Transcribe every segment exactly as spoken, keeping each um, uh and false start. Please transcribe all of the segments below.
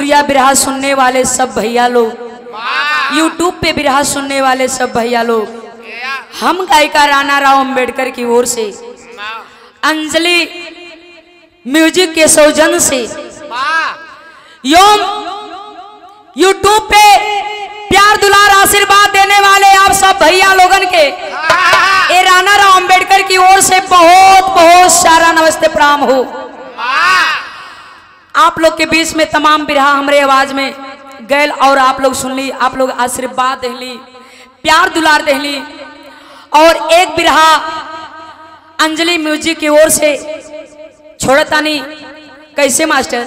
भोजपुरिया बिरहा सुनने वाले सब भैया लोग, यूट्यूब पे बिरहा सुनने वाले सब भैया लोग, हम गायिका राणा राव अंबेडकर की ओर से अंजलि म्यूजिक के सौजन्य से योम यूट्यूब पे प्यार दुलार आशीर्वाद देने वाले आप सब भैया लोगन के ए राणा राव अंबेडकर की ओर से बहुत बहुत सारा नमस्ते प्रणाम हो। आप लोग के बीच में तमाम बिरहा हमारे आवाज में गैल और आप लोग सुन ली, आप लोग आशीर्वाद दे ली, प्यार दुलार दे ली। और एक बिरहा अंजलि म्यूजिक की ओर से छोड़तानी कैसे मास्टर।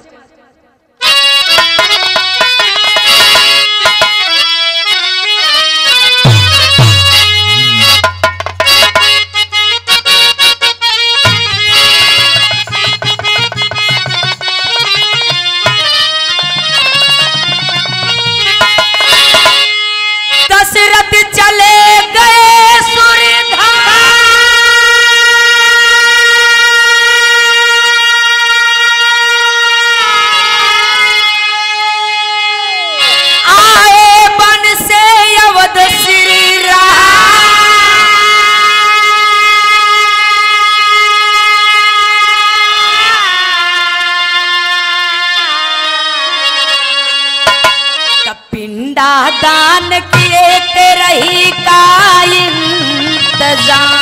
दशरथ चले गए सूर्यधार, आए बन से अवध श्री राम। तब पिंडा दान किए रही का इंतजाम।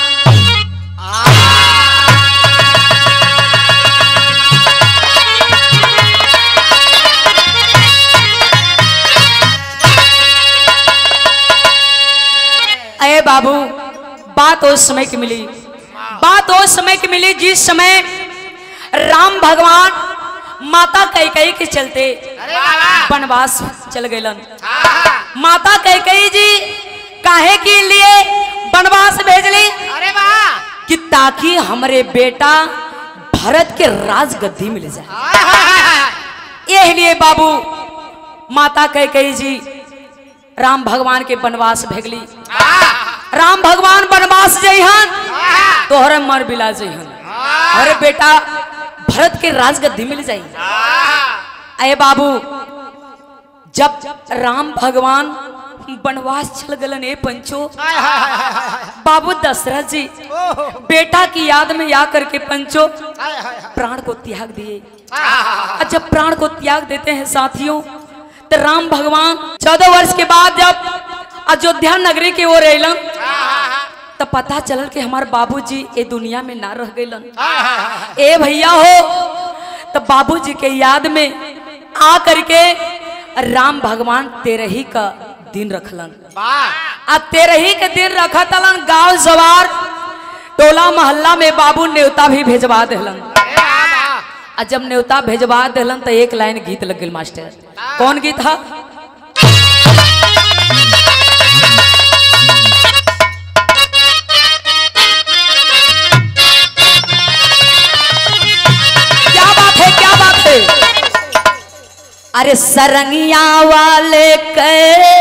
अरे बाबू, बात उस समय की मिली, बात उस समय की मिली जिस समय राम भगवान माता कैकेयी के चलते वनवास चल गए। माता कैकेयी जी काहे के लिए वनवास भेजली? अरे वाह, कि ताकि हमारे बेटा भरत के राज गद्दी मिल जाए। यही लिए बाबू माता कैकेयी जी राम भगवान के वनवास भेजली। राम भगवान वनवास जइहन तोहरे मर बिला जइहन, अरे बेटा भरत के राज गद्दी मिल जाई। अरे बाबू, जब राम भगवान वनवास चल गलन ए पंचो, बाबू दशरथ जी बेटा की याद में या करके पंचो प्राण को त्याग दिए। जब प्राण को त्याग देते हैं साथियों, तो राम भगवान चौदह वर्ष के बाद जब अयोध्या नगरी की ओर अलन, तो पता चलल कि हमारे बाबूजी ए दुनिया में ना रह गइलन। ए भैया हो, तो बाबूजी के याद में आ करके राम भगवान तेरही का दिन रखलन। आ तेरही के दिन रखतलन, गांव जवार टोला मोहल्ला में बाबू न्योता भी भेजवा देलन। आ जब न्योता भेजवा देलन तो एक लाइन गीत लग गई मास्टर। कौन गीत था? क्या बात है, क्या बात है। अरे सरंगिया वाले के,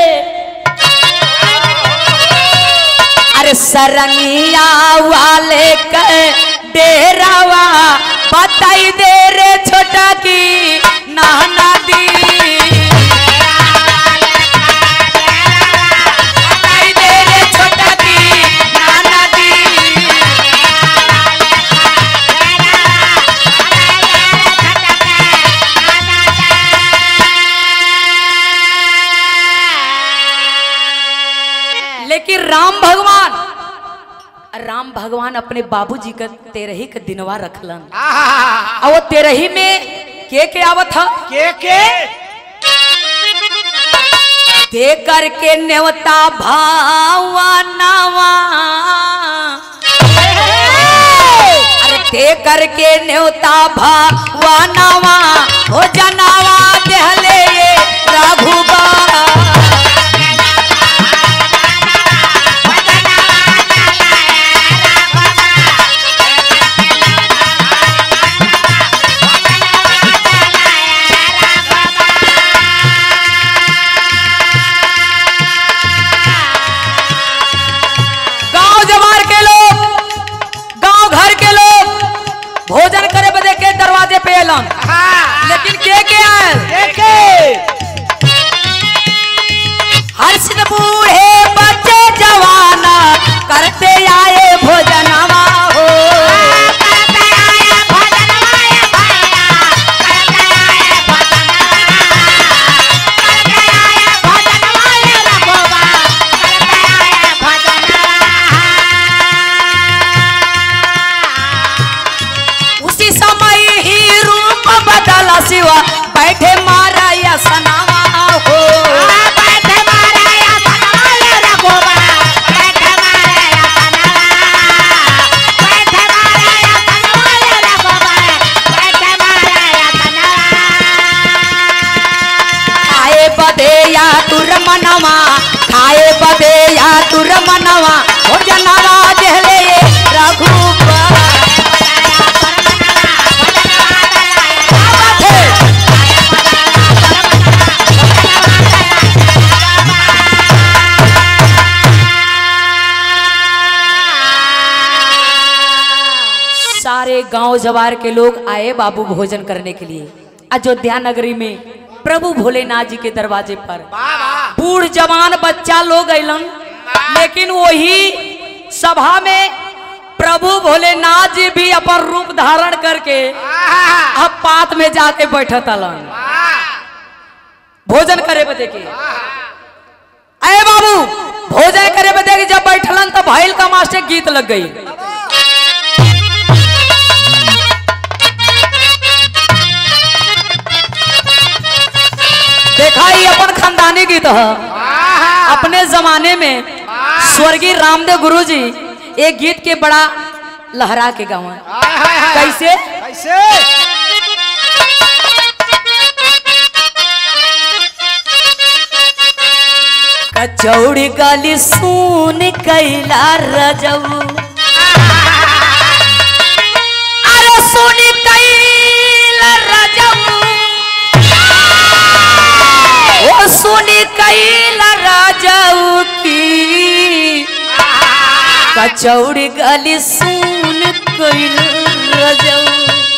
अरे सरंगिया वाले के डेरावा बताई दे रे छोटा की नाना दी। बताई दे रे छोटा की नाना दी। लेकिन राम भगवान राम भगवान अपने बाबूजी का तेरही का दिनवा रखलन। और वो तेरही में के के आवत था? के के ते करके न्योता भावनावा, अरे ते करके न्योता भावनावा हो जनावा देहले ये रघुबा। भोजन करे बदे के दरवाजे पे एलन, लेकिन के के आए? से गांव जवार के लोग आए बाबू भोजन करने के लिए अयोध्या नगरी में प्रभु भोलेनाथ जी के दरवाजे पर। बूढ़ जवान बच्चा लोग अलन, लेकिन वही सभा में प्रभु भोलेनाथ जी भी अपन रूप धारण करके अब पात में जाके बैठत अलन भोजन करे बदे के। अरे बाबू भोजन करे बदे के जब बैठलन तो भैल का मास्टर गीत लग गई। देखा ही अपन खानदानी गीत है। अपने जमाने में स्वर्गीय रामदेव गुरु जी एक गीत के बड़ा लहरा के गाँव कैसे कैसे कचौड़ी गाली सुन कैला रजऊ अरे सुन कैला रजऊ ओ सुन कैला रजऊ की कचौड़ी गाली सुन कैला रजऊ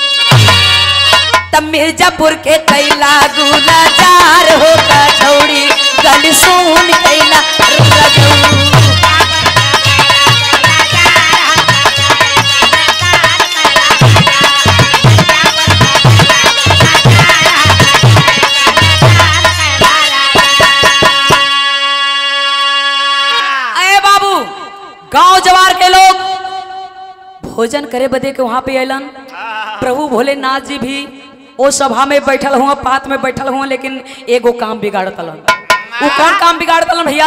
तब मिर्जापुर के कैला गुलाजार हो कचौड़ी गली सुन कैला रजऊ। अरे बाबू गांव जवार के लोग भोजन करे बदे के वहां पे अलन। प्रभु भोलेनाथ जी भी ओ सभा में बैठल हुआ, पात में बैठल हुआ, लेकिन एगो काम बिगाड़ तलन। वो कौन काम बिगाड़ तलन भैया?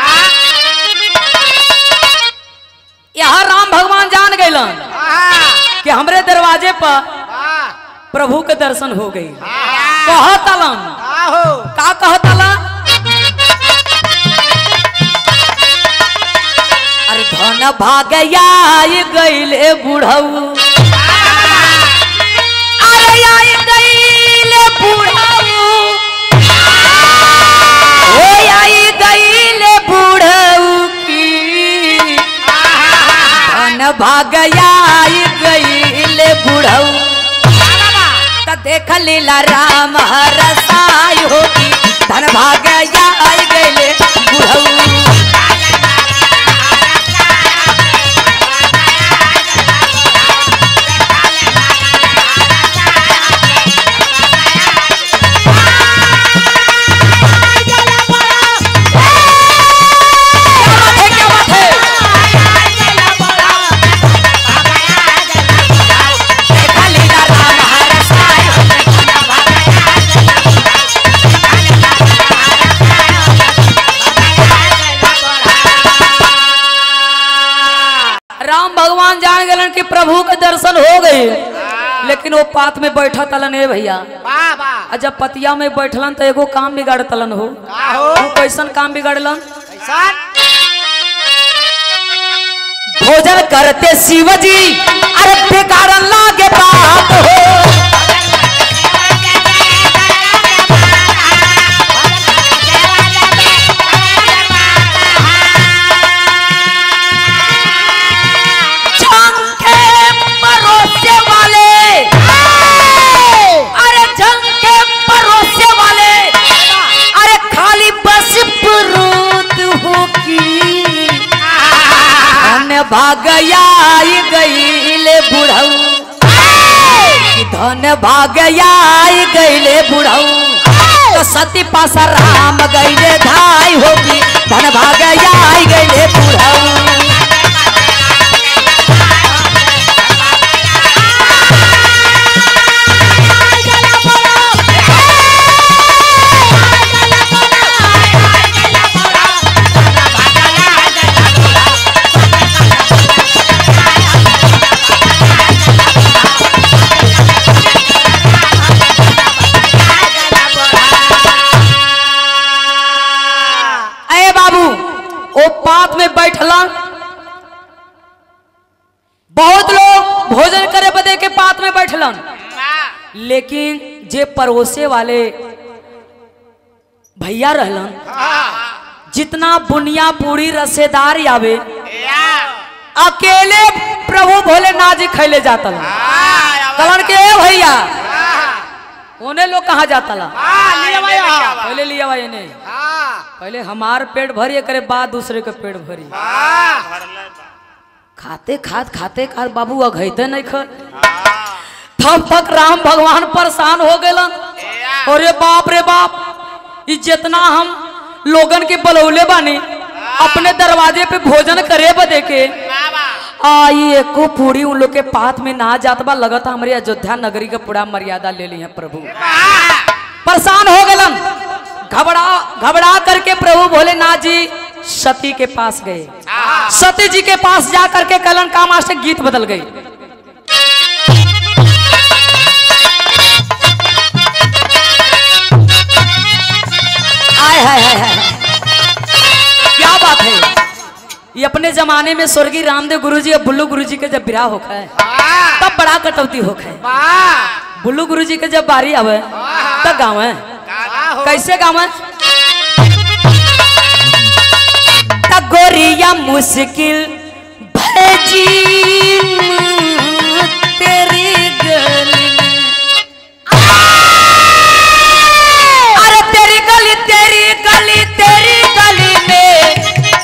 यहाँ राम भगवान जान गए कि हमरे दरवाजे पर प्रभु के दर्शन हो गई। कहतलन का कहतलन अरे धन भागया गईले बुढ़ऊ अरे आई गईले बुढ़ऊ ओ आई गईले बुढ़ऊ की धन भागया गईले बुढ़ऊ त देख लीला राम हरसाई होगी धन भागया गईले बुढ़ऊ। भगवान जान गलन कि प्रभु के दर्शन हो गए, लेकिन वो पात में बैठा तलन है भैया। जब पतिया में बैठलन तो एगो काम बिगाड़ तलन हो। कैसन काम बिगाड़लन? भोजन करते शिवजी अरे बिगाड़न लागे बात हो। भागया गईले बुढ़ऊ धन भागया गईले बुढ़ऊ तो सती पास राम गईले धाई होगी धन भागया गईले बुढ़ऊ। पात में बैठला बहुत लोग भोजन करे बदे के पात में बैठलन, लेकिन जे परोसे वाले भैया रहलन जितना बुनिया पूरी रसेदार आवे अकेले प्रभु भोलेनाथ जी खैले जाता कलन के भैया उन्हें लोग कहाँ जाता ला पहले लिया भाई ने पहले हमार पेट भरिए करे बाद दूसरे के पेट भरी खाते खात खाते खात बाबू अघते नहीं खर तब तक राम भगवान परेशान हो गए। अरे बाप रे बाप ये जितना हम लोगन के बलौले बानी अपने दरवाजे पे भोजन करे बदे के आई एको पूरी उन लोग के पात में ना जात बा लगता हमारी अयोध्या नगरी का पूरा मर्यादा ले ली है प्रभु। परेशान हो गए घबरा घबरा करके प्रभु भोलेनाथ जी सती के पास गए। सती जी के पास जा करके कलन का मास्टर गीत बदल गई। आय हाय हाय हाय क्या बात है। ये अपने जमाने में स्वर्गीय रामदेव गुरुजी और बुल्लू गुरुजी के जब विवाह होता है तब बड़ा कटौती होता है। बुल्लू गुरुजी के जब बारी आवे तब गाँव है कैसे गाँव है गोरिया मुश्किल भजी तेरी गली अरे तेरी गली तेरी गली तेरी गली में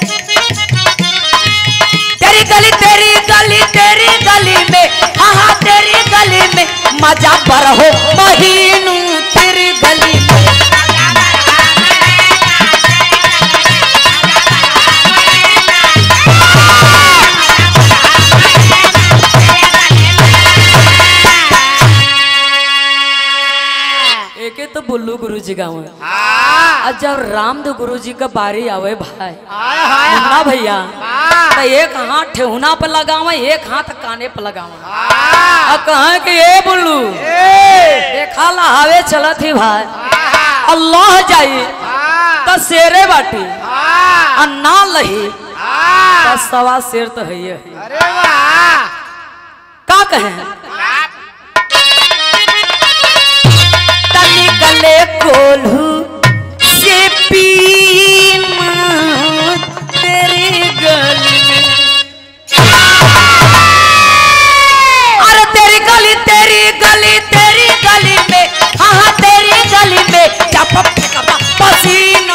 तेरी गली तेरी गली तेरी गली में हाँ हाँ तेरी गली में मजा पर हो महीनू तेरी गली में तो बुल्लू गुरुजी गाँव और जब रामदेव गुरुजी का बारी आवे भाई ना भैया तो एक हाथ ठेहुना पर लगावा एक हाथ काने पर लगावा और कहा कि ये बुल्लू देखा लहावे चला थी भाई अल्लाह जाई तो शेरे बाटी और ना लही तो सवा शेर तो है ये का कहे गले कोल्हू से पीन तेरी गली में अरे तेरी गली तेरी गली तेरी गली में हाँ हाँ तेरी गली में चप पसीना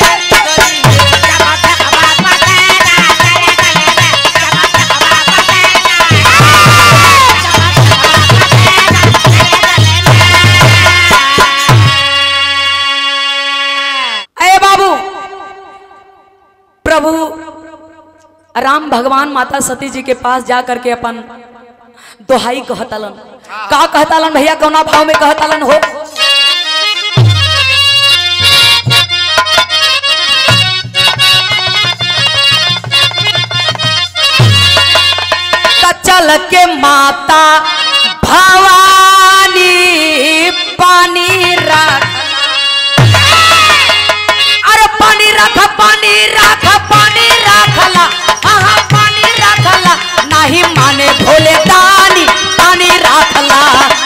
प्रभु राम भगवान माता सती जी के पास जा करके अपन दोहाई कहतालन। का कहतालन भैया कौना भाव में कहतालन हो चल के माता भवानी पानी रख अरे पानी रख पानी रख पानी रखला हाँ पानी रखला नहीं माने भोले दानी पानी रखला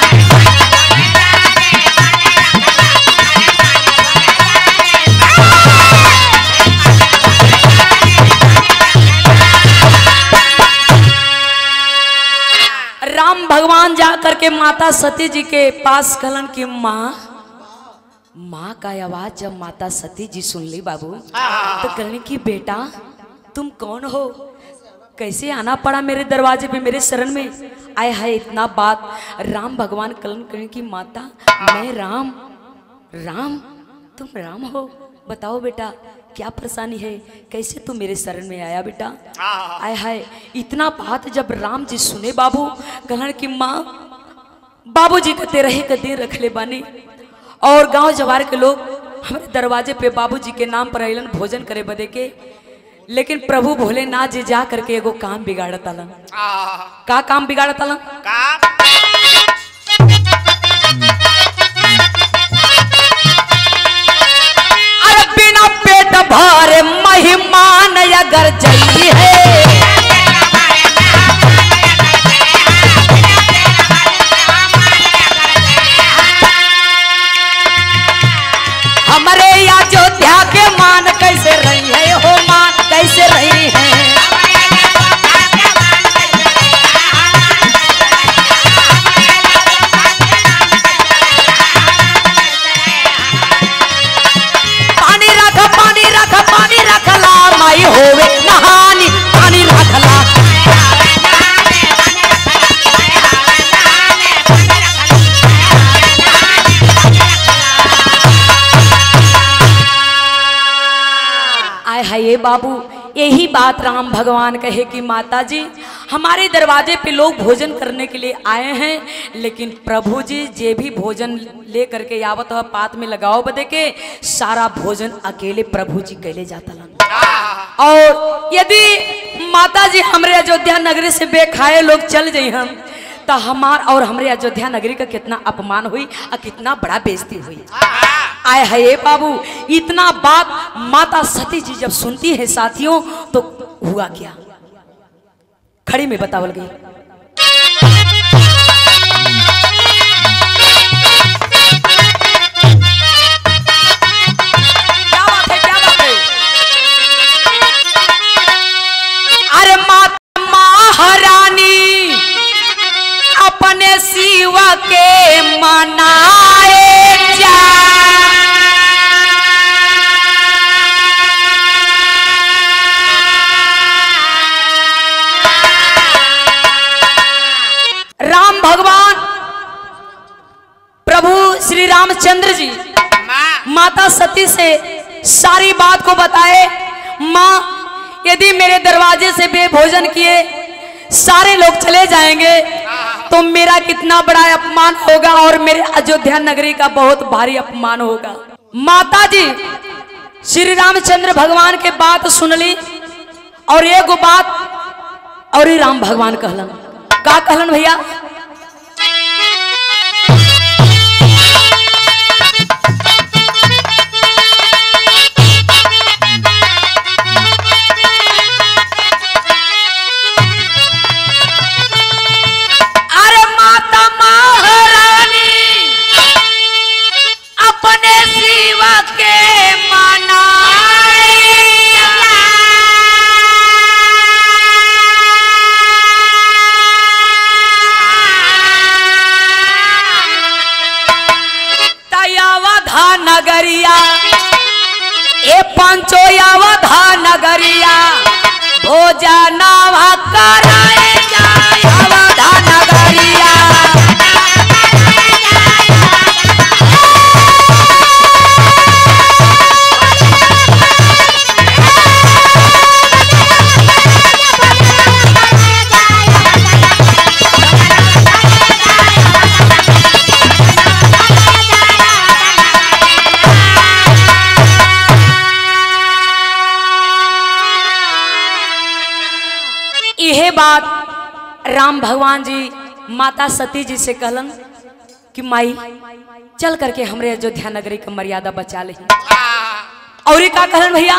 राम भगवान जा करके माता सती जी के पास कहलन की माँ माँ का आवाज जब माता सती जी सुन ली बाबू तो कहने की बेटा तुम कौन हो कैसे आना पड़ा मेरे दरवाजे पे मेरे शरण में आए है इतना बात। राम भगवान कलन कहने की माता मैं राम राम तुम राम हो बताओ बेटा क्या परेशानी है कैसे तू मेरे शरण में आया बेटा। आए हाय इतना बात जब राम जी सुने बाबू कहने की माँ बाबू जी का तेरह के दिन रख ले बानी और गांव जवार के लोग हमारे दरवाजे पे बाबूजी के नाम पर आइलन भोजन करे बदे के लेकिन प्रभु भोलेनाथ जी जा करके एगो काम बिगाड़त आलन। का काम बिगाड़त आलन अरे बिना पेट भरे मेहमान अगर जई है हमारे अयोध्या के मान कैसे रही है हो मान कैसे रही है है ये बाबू, यही बात राम भगवान कहे कि माता जी हमारे दरवाजे पे लोग भोजन करने के लिए आए हैं, लेकिन प्रभु जी जे भी भोजन ले करके आवत हो पात में लगाओ बदे के सारा भोजन अकेले प्रभु जी कैले जाता लन। और यदि माता जी हमारे अयोध्या नगरी से बेखाए लोग चल जाई हम तो हमार और हमारे अयोध्या नगरी का कितना अपमान हुई और कितना बड़ा बेइज्जती हुई। आए है ये बाबू, इतना बात माता सती जी जब सुनती है साथियों तो हुआ क्या, खड़ी में बतावल गई। क्या बात है, क्या बात है। अरे माता महारानी अपने शिवा के मनाए जा, राम भगवान प्रभु श्री रामचंद्र जी माता सती से सारी बात को बताए। माँ यदि मेरे दरवाजे से बेभोजन किए सारे लोग चले जाएंगे तो मेरा कितना बड़ा अपमान होगा और मेरे अयोध्या नगरी का बहुत भारी अपमान होगा। माता जी श्री रामचंद्र भगवान के बात सुन ली और एक बात और ही राम भगवान कहलन। का कहलन भैया, अरे माता महारानी अपने शिवा के मनाए तयावधा नगरिया ए पंचो यावधा नगरिया भोजनावा कराए जाए अवधा नगरिया। यह बात राम भगवान जी माता सती जी से कहलन कि माई चल करके हमरे अयोध्या नगरी का मर्यादा बचा ले। और का कहलन भैया,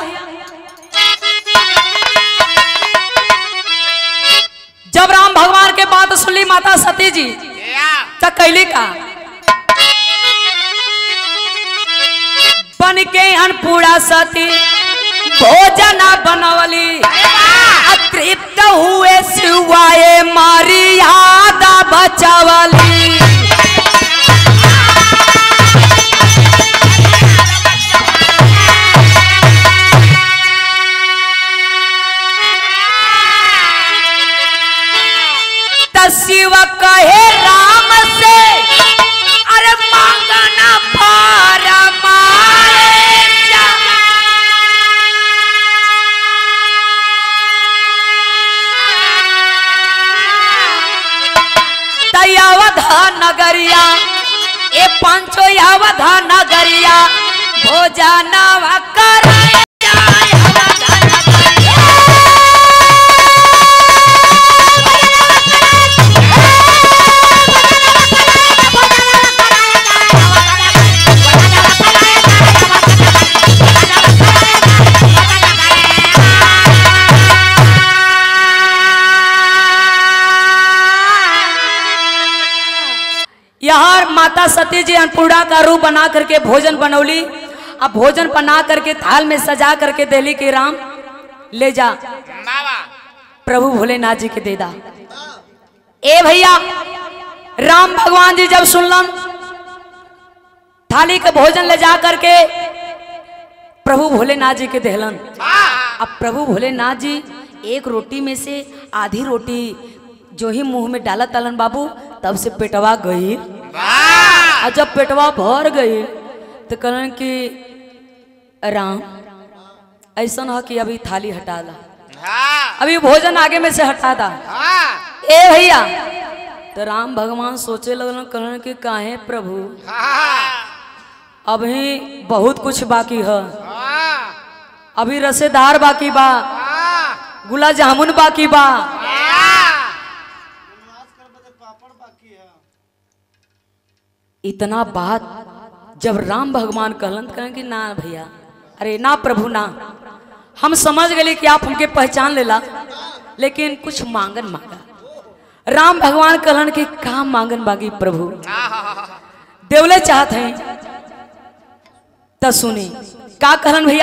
जब राम भगवान के बात सुनली माता सती जी तो कैली का, बन के अनपूरा सती भोजन बनवली तृप्त हुए सिवाए मर्यादा बचावली। शिव कहे राम से अरे मांगना फरमाए जा, तयावधा नगरिया ए पंचो यावधा नगरिया भोजनवा कराए जाए अवधा नगरिया। यहाँ माता सती जी अन्नपूर्णा का रूप बना करके भोजन बनौली। अब भोजन बना करके थाल में सजा करके देली कि राम ले जा प्रभु भोलेनाथ जी के देदा। ए भैया राम भगवान जी जब सुनलन थाली के भोजन ले जा करके प्रभु भोलेनाथ जी के देहलन। अब प्रभु भोलेनाथ जी एक रोटी में से आधी रोटी जो ही मुंह में डाला तलन बाबू तब से पेटवा गई। और जब पेटवा भर गई तो कहलन कि राम ऐसा न कि अभी थाली हटा दा, अभी भोजन आगे में से हटा दा। ए भैया, तो राम भगवान सोचे लगल कहन कि काहे प्रभु अभी बहुत कुछ बाकी है, अभी रसेदार बाकी बा, गुलाब जामुन बाकी बा, इतना बात जब राम भगवान कहलन कहें कि ना भैया, अरे ना प्रभु ना, हम समझ गए कि आप हमके पहचान लेला, लेकिन कुछ मांगन मांगा। राम भगवान कहलन कि का मांगन बागी प्रभु, देवले चाहत हैं तो सुनी का कहलन भैया।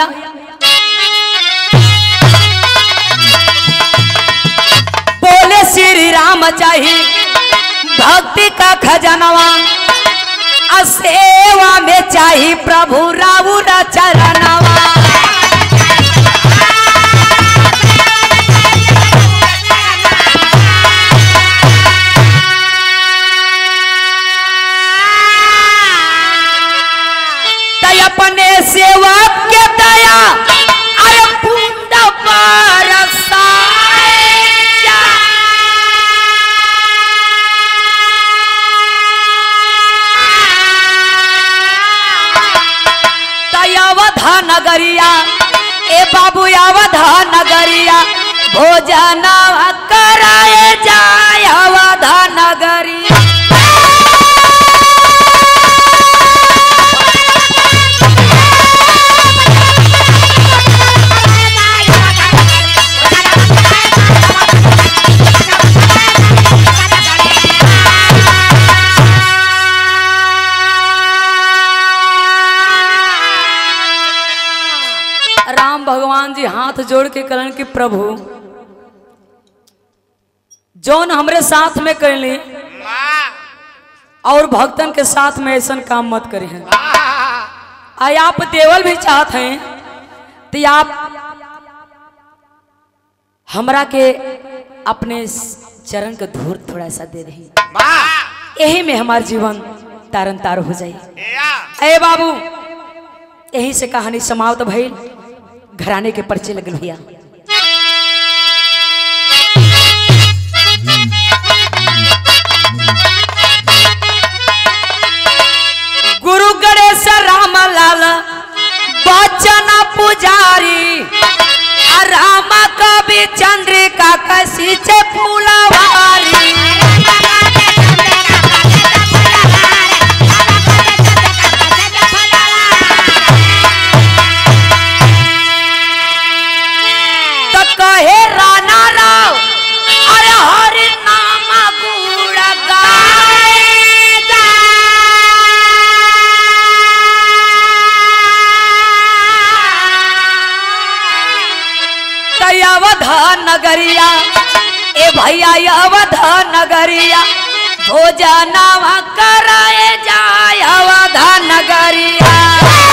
बोले श्री राम चाहिए भक्ति का खजानवा, सेवा में चाहिए प्रभु राउरा चरणवा। तय अपने सेवक के दया अरे बूंद बरसाए, नगरिया ए बाबू अवधा नगरिया भोजन कराए जाए अवधा नगरिया। भगवान जी हाथ जोड़ के कहलन कि प्रभु जौन हमरे साथ में कैली और भक्तन के साथ में ऐसा काम मत करी हैं। आई आप देवल भी चाहत हैं तो आप हमरा के अपने चरण के धूर थोड़ा सा दे दही, यही में हमार जीवन तारन तार हो जाए। अरे बाबू, यही से कहानी समाप्त भइल। घराने के पर्चे लगल भैया। गुरु गणेश राम लाल बचन पुजारी, राम कवि चंद्रिका कसी चे फूलवारी। कहे राना राव अरे हरि नाम गुण गाए, अवधा नगरिया ए भैया अवधा नगरिया भोजन कराए जाए अवधा नगरिया।